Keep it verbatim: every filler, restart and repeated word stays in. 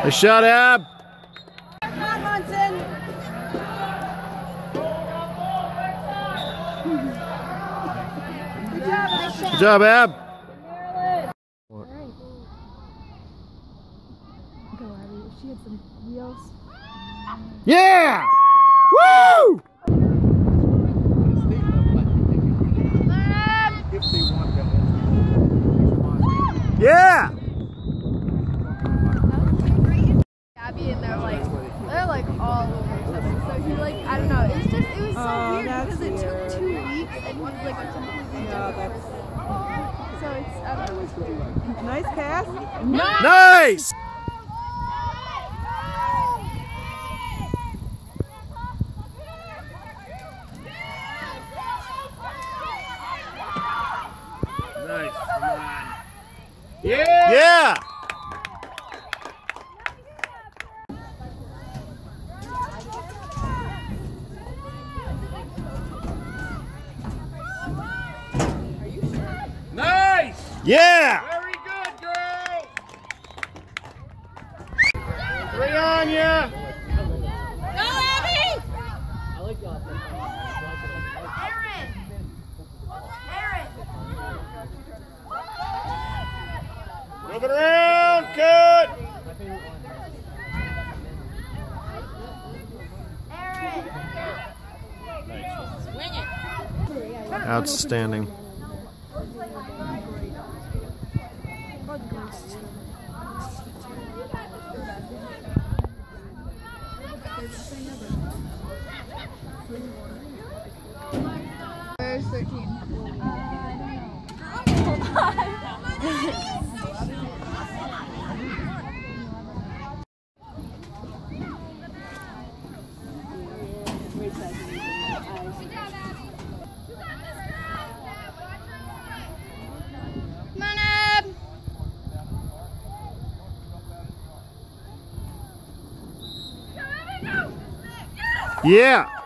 Nice shot, Ab. Come on, Munson. Good job, nice shot. Good job, Ab. Go, Abby. She had some wheels. Yeah! Woo! Yeah! Abby and they're like, they're like all over each other. So he like, I don't know. It was just, it was so Oh, weird because weird. it took two weeks and he was like a completely Yeah, different. that's So it's, I don't know. nice pass. Nice! Nice, come on. Yeah! Yeah! Nice! Yeah! Very good, girl! Three on ya! Go, Abby! Aaron! Aaron! Move it around, good! Aaron! Swing it! Outstanding. Where's thirteen? Come on, Ab! Yeah!